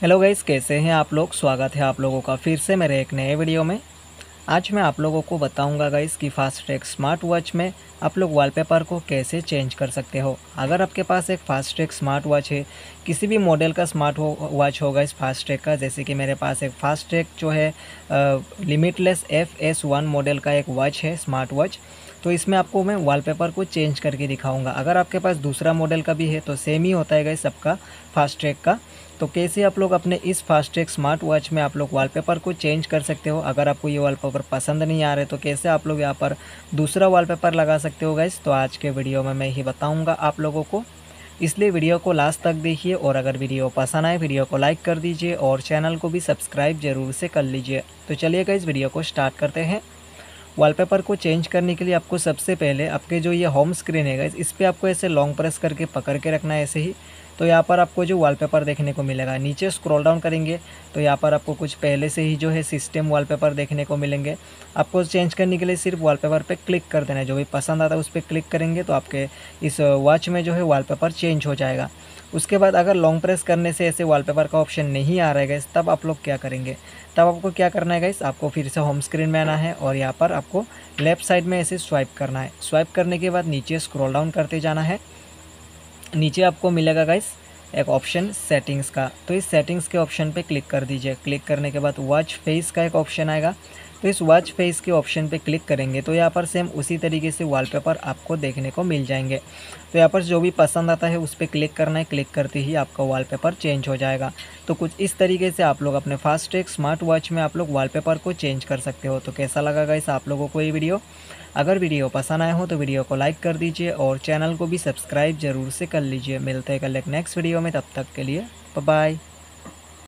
Hello guys, कैसे हैं आप लोग। स्वागत है आप लोगों का फिर से मेरे एक नए वीडियो में। आज मैं आप लोगों को बताऊंगा गाइस कि फास्ट्रैक स्मार्ट वॉच में आप लोग वॉलपेपर को कैसे चेंज कर सकते हो। अगर आपके पास एक फास्ट्रैक स्मार्ट वॉच है, किसी भी मॉडल का स्मार्ट वॉच होगा इस फास्ट्रैक का, जैसे कि मेरे पास एक फास्ट्रैक जो है लिमिटलेस FS1 मॉडल का एक वॉच है, स्मार्ट वॉच। तो इसमें आपको मैं वॉलपेपर को चेंज करके दिखाऊंगा। अगर आपके पास दूसरा मॉडल का भी है तो सेम ही होता है गाइस सबका, फास्ट्रैक का। तो कैसे आप लोग अपने इस फास्ट्रैक स्मार्ट वॉच में आप लोग वॉलपेपर को चेंज कर सकते हो। अगर आपको ये वॉलपेपर पसंद नहीं आ रहे तो कैसे आप लोग यहाँ पर दूसरा वॉलपेपर लगा सकते हो गाइस, तो आज के वीडियो में मैं ही बताऊंगा आप लोगों को। इसलिए वीडियो को लास्ट तक देखिए, और अगर वीडियो पसंद आए वीडियो को लाइक कर दीजिए और चैनल को भी सब्सक्राइब जरूर से कर लीजिए। तो चलिए गाइस, वीडियो को स्टार्ट करते हैं। वॉलपेपर को चेंज करने के लिए आपको सबसे पहले आपके जो ये होम स्क्रीन है गाइस, इस पर आपको ऐसे लॉन्ग प्रेस करके पकड़ के रखना है ऐसे ही। तो यहाँ पर आपको जो वॉलपेपर देखने को मिलेगा, नीचे स्क्रॉल डाउन करेंगे तो यहाँ पर आपको कुछ पहले से ही जो है सिस्टम वॉलपेपर देखने को मिलेंगे। आपको चेंज करने के लिए सिर्फ वॉलपेपर पे क्लिक कर देना है, जो भी पसंद आता है उस पर क्लिक करेंगे तो आपके इस वॉच में जो है वॉलपेपर चेंज हो जाएगा। उसके बाद अगर लॉन्ग प्रेस करने से ऐसे वॉलपेपर का ऑप्शन नहीं आ रहा है गाइस, तब आप लोग क्या करेंगे, तब आपको क्या करना है गाइस, आपको फिर से होम स्क्रीन में आना है और यहाँ पर आपको लेफ़्ट साइड में ऐसे स्वाइप करना है। स्वाइप करने के बाद नीचे स्क्रॉल डाउन करते जाना है। नीचे आपको मिलेगा गाइस एक ऑप्शन सेटिंग्स का, तो इस सेटिंग्स के ऑप्शन पे क्लिक कर दीजिए। क्लिक करने के बाद वॉच फेस का एक ऑप्शन आएगा, तो इस वॉच फेस के ऑप्शन पे क्लिक करेंगे तो यहाँ पर सेम उसी तरीके से वॉलपेपर आपको देखने को मिल जाएंगे। तो यहाँ पर जो भी पसंद आता है उस पर क्लिक करना है, क्लिक करते ही आपका वॉलपेपर चेंज हो जाएगा। तो कुछ इस तरीके से आप लोग अपने फास्ट्रैक स्मार्ट वॉच में आप लोग वॉलपेपर को चेंज कर सकते हो। तो कैसा लगा गाइस आप लोगों को ये वीडियो। अगर वीडियो पसंद आया हो तो वीडियो को लाइक कर दीजिए और चैनल को भी सब्सक्राइब जरूर से कर लीजिए। मिलते हैं कल एक नेक्स्ट वीडियो में, तब तक के लिए बाय बाय।